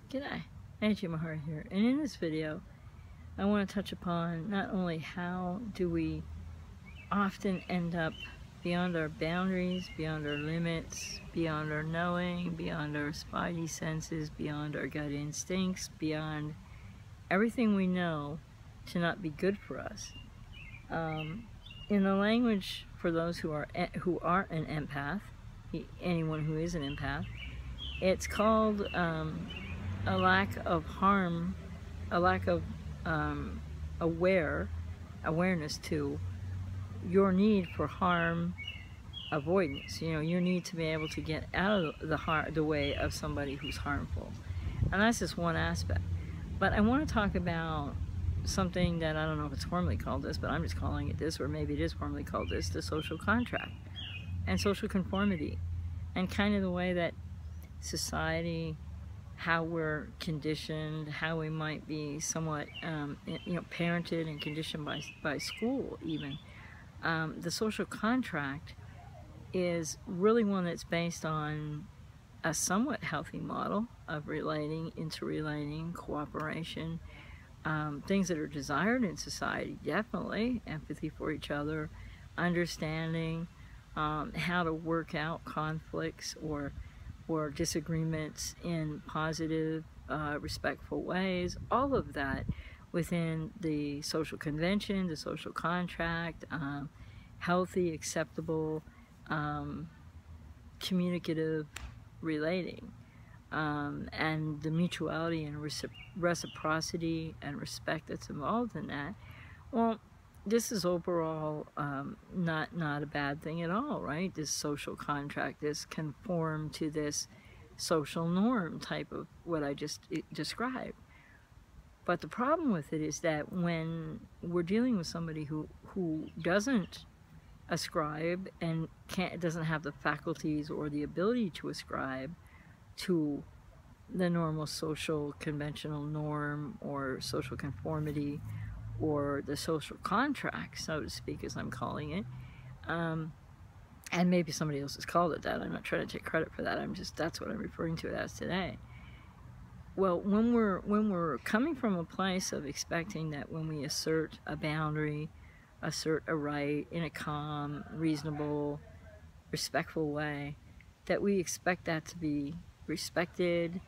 G'day, Angie Mahar here, and in this video I want to touch upon not only how do we often end up beyond our boundaries, beyond our limits, beyond our knowing, beyond our spidey senses, beyond our gut instincts, beyond everything we know to not be good for us. In the language for those who are an empath, anyone who is an empath, it's called a lack of harm, a lack of awareness to your need for harm avoidance. You know, your need to be able to get out of the way of somebody who's harmful. And that's just one aspect. But I want to talk about something that I don't know if it's formally called this, but I'm just calling it this, or maybe it is formally called this, the social contract and social conformity, and kind of the way that society, how we're conditioned, how we might be somewhat parented and conditioned by school even. The social contract is really one that's based on a somewhat healthy model of relating, interrelating, cooperation, things that are desired in society, definitely, empathy for each other, understanding how to work out conflicts or disagreements in positive, respectful ways, all of that within the social convention, the social contract, healthy, acceptable, communicative relating, and the mutuality and reciprocity and respect that's involved in that. Well, this is overall not a bad thing at all, right? This social contract, this conform to this social norm type of what I just described. But the problem with it is that when we're dealing with somebody who doesn't ascribe and doesn't have the faculties or the ability to ascribe to the normal social conventional norm or social conformity, or the social contract, so to speak, as I'm calling it, and maybe somebody else has called it that. I'm not trying to take credit for that. That's what I'm referring to it as today. Well, when we're coming from a place of expecting that when we assert a boundary, assert a right in a calm, reasonable, respectful way, that we expect that to be respected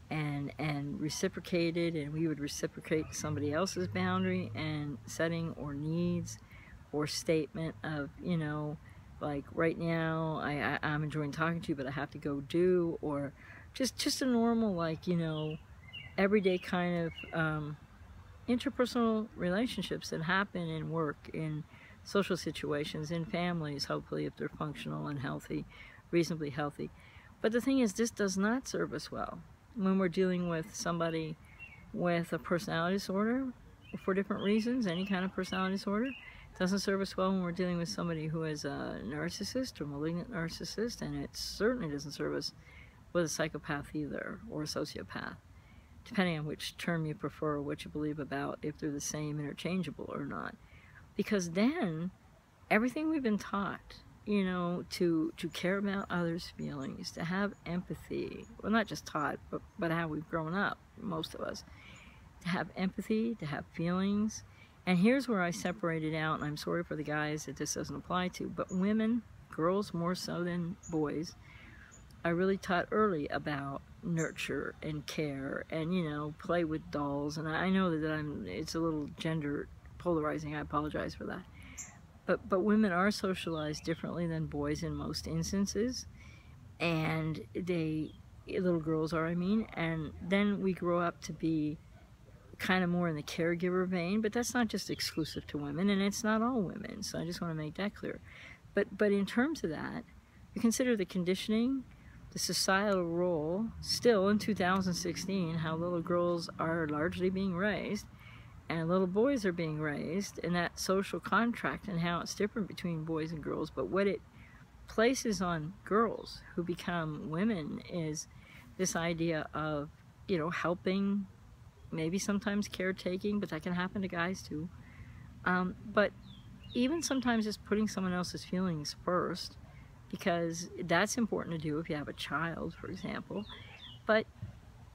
and reciprocated, and we would reciprocate somebody else's boundary and setting or needs or statement of, you know, like, right now I'm enjoying talking to you, but I have to go do, or just a normal, like, you know, everyday kind of interpersonal relationships that happen in work, in social situations, in families, hopefully, if they're functional and healthy, reasonably healthy. But the thing is, this does not serve us well when we're dealing with somebody with a personality disorder for different reasons. Any kind of personality disorder doesn't serve us well when we're dealing with somebody who is a narcissist or malignant narcissist, and it certainly doesn't serve us with a psychopath either, or a sociopath, depending on which term you prefer or what you believe about if they're the same, interchangeable or not. Because then everything we've been taught, you know, to care about others' feelings, to have empathy, well, not just taught, but how we've grown up, most of us, to have empathy, to have feelings. And here's where I separate it out, and I'm sorry for the guys that this doesn't apply to, but women, girls more so than boys, are really taught early about nurture and care and, you know, play with dolls. And I know that it's a little gender polarizing, I apologize for that. But women are socialized differently than boys in most instances, and little girls are, I mean, and then we grow up to be kind of more in the caregiver vein, but that's not just exclusive to women, and it's not all women, so I just want to make that clear. But in terms of that, you consider the conditioning, the societal role, still in 2016, how little girls are largely being raised, and little boys are being raised, and that social contract and how it's different between boys and girls. But what it places on girls who become women is this idea of, you know, helping, maybe sometimes caretaking, but that can happen to guys too. But even sometimes just putting someone else's feelings first, because that's important to do if you have a child, for example. But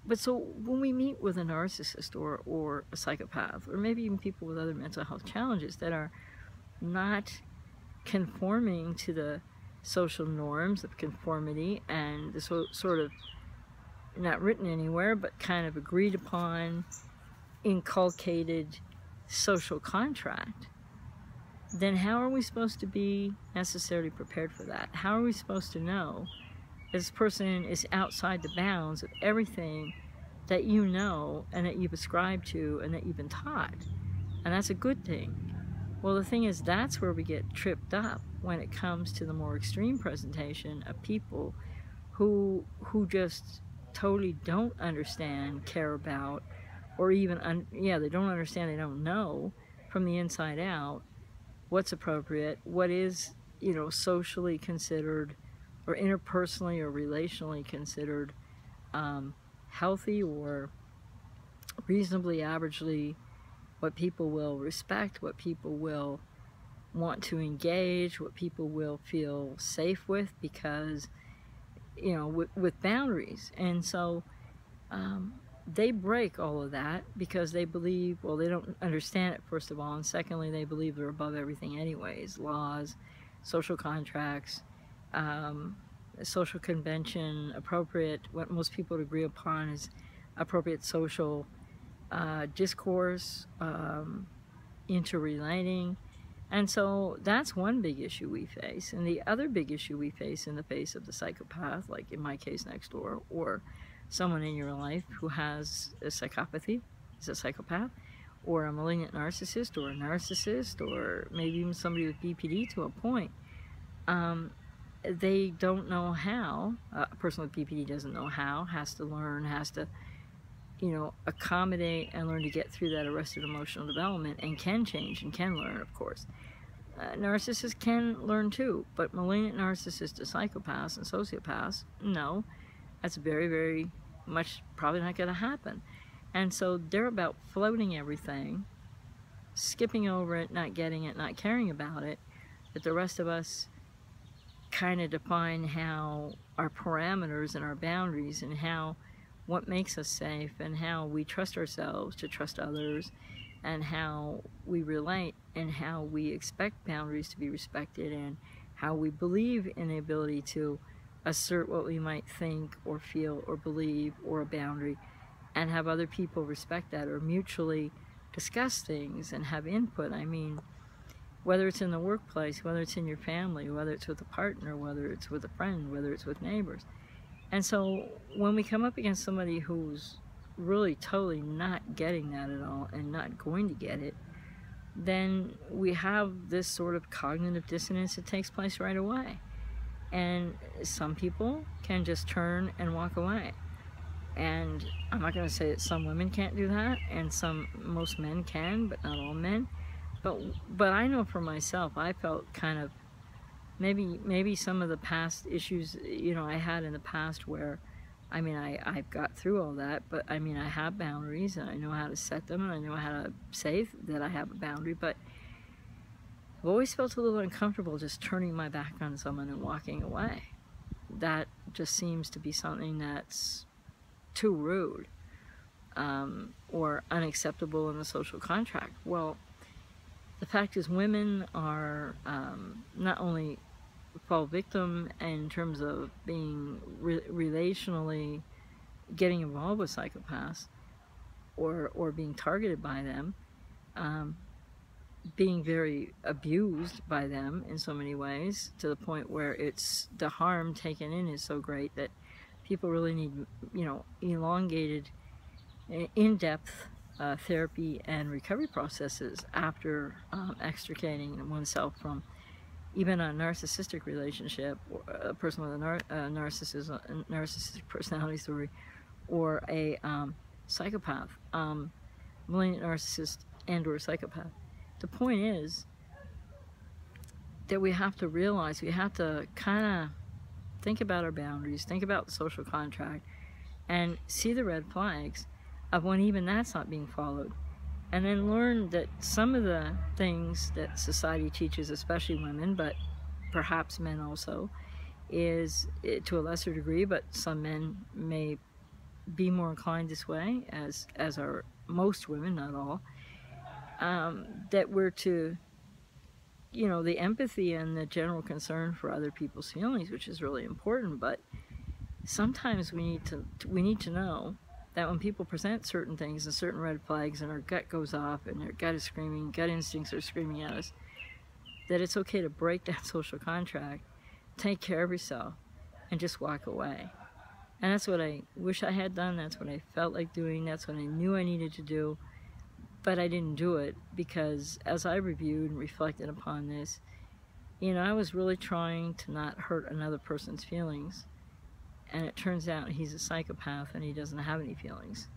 But so when we meet with a narcissist or a psychopath, or maybe even people with other mental health challenges that are not conforming to the social norms of conformity and the sort of, not written anywhere, but kind of agreed upon, inculcated social contract, then how are we supposed to be necessarily prepared for that? How are we supposed to know this person is outside the bounds of everything that you know and that you've ascribed to and that you've been taught? And that's a good thing. Well, the thing is, that's where we get tripped up when it comes to the more extreme presentation of people who just totally don't understand, care about, or even, they don't understand, they don't know from the inside out what's appropriate, what is, socially considered, or interpersonally or relationally considered healthy or reasonably averagely, what people will respect, what people will want to engage, what people will feel safe with, because, with boundaries. And so they break all of that because they believe, well, they don't understand it, first of all, and secondly, they believe they're above everything anyways. Laws, social contracts, social convention, appropriate, what most people would agree upon is appropriate social discourse, interrelating. And so that's one big issue we face. And the other big issue we face in the face of the psychopath, like in my case next door, or someone in your life who has a psychopathy, is a psychopath, or a malignant narcissist, or a narcissist, or maybe even somebody with BPD to a point, they don't know how. A person with BPD doesn't know how, has to learn, has to, accommodate and learn to get through that arrested emotional development, and can change and can learn, of course. Narcissists can learn too, but malignant narcissists, psychopaths, and sociopaths, no. That's very, very much probably not going to happen. And so they're about floating everything, skipping over it, not getting it, not caring about it, but the rest of us kind of define how our parameters and our boundaries and what makes us safe and how we trust ourselves to trust others and how we relate and how we expect boundaries to be respected and how we believe in the ability to assert what we might think or feel or believe or a boundary and have other people respect that or mutually discuss things and have input. I mean, whether it's in the workplace, whether it's in your family, whether it's with a partner, whether it's with a friend, whether it's with neighbors. And so when we come up against somebody who's really totally not getting that at all and not going to get it, then we have this sort of cognitive dissonance that takes place right away. And some people can just turn and walk away. And I'm not going to say that some women can't do that, and most men can, but not all men. But I know for myself, I felt kind of maybe some of the past issues, I had in the past where, I've got through all that, but I have boundaries and I know how to set them and I know how to say that I have a boundary, but I've always felt a little uncomfortable just turning my back on someone and walking away. That just seems to be something that's too rude or unacceptable in the social contract. Well, the fact is women are not only fall victim in terms of being relationally getting involved with psychopaths or being targeted by them, being very abused by them in so many ways, to the point where the harm taken in is so great that people really need, elongated, in-depth therapy and recovery processes after extricating oneself from even a narcissistic relationship, or a person with a narcissistic personality disorder, or a psychopath, malignant narcissist and/or psychopath. The point is that we have to realize, we have to kind of think about our boundaries, think about the social contract, and see the red flags of when even that's not being followed. And then learn that some of the things that society teaches, especially women, but perhaps men also, is, to a lesser degree, but some men may be more inclined this way, as are most women, not all, that we're to, you know, the empathy and the general concern for other people's feelings, which is really important, but sometimes we need to know that when people present certain things and certain red flags and our gut goes off and our gut is screaming, gut instincts are screaming at us, that it's okay to break that social contract, take care of yourself, and just walk away. And that's what I wish I had done, that's what I felt like doing, that's what I knew I needed to do, but I didn't do it because as I reviewed and reflected upon this, you know, I was really trying to not hurt another person's feelings. And it turns out he's a psychopath and he doesn't have any feelings.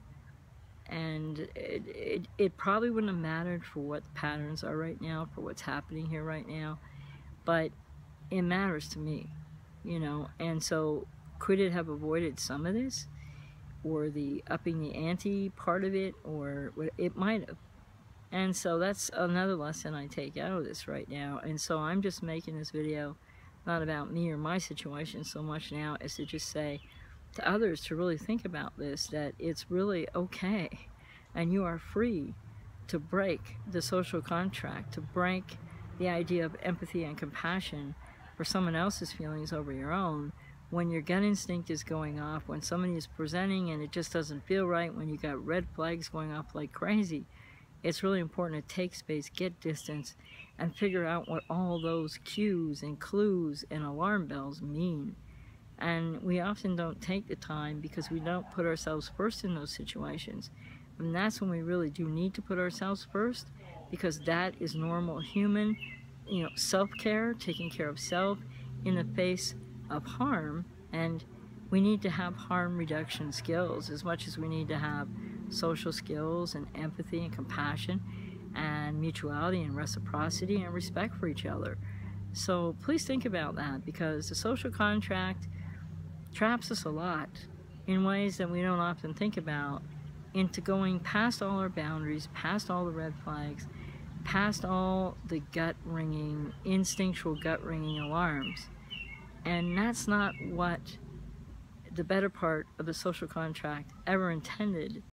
And it probably wouldn't have mattered for what the patterns are right now, for what's happening here right now, but it matters to me, you know. And so could it have avoided some of this, or the upping the ante part of it, or it might have. And so that's another lesson I take out of this right now. And so I'm just making this video not about me or my situation so much now as to just say to others to really think about this, that it's really okay and you are free to break the social contract, to break the idea of empathy and compassion for someone else's feelings over your own when your gut instinct is going off, when somebody is presenting and it just doesn't feel right, when you got red flags going off like crazy. It's really important to take space, get distance, and figure out what all those cues and clues and alarm bells mean. And we often don't take the time because we don't put ourselves first in those situations. And that's when we really do need to put ourselves first, because that is normal human, you know, self-care, taking care of self in the face of harm. And we need to have harm reduction skills as much as we need to have social skills and empathy and compassion and mutuality and reciprocity and respect for each other. So please think about that, because the social contract traps us a lot in ways that we don't often think about, into going past all our boundaries, past all the red flags, past all the gut-wringing, instinctual gut-wringing alarms. And that's not what the better part of the social contract ever intended